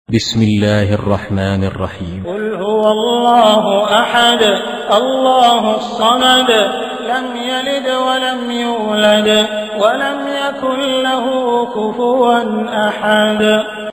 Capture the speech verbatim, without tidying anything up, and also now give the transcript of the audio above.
بسم الله الرحمن الرحيم. قل هو الله أحد الله الصمد لم يلد ولم يولد ولم يكن له كفوا أحد.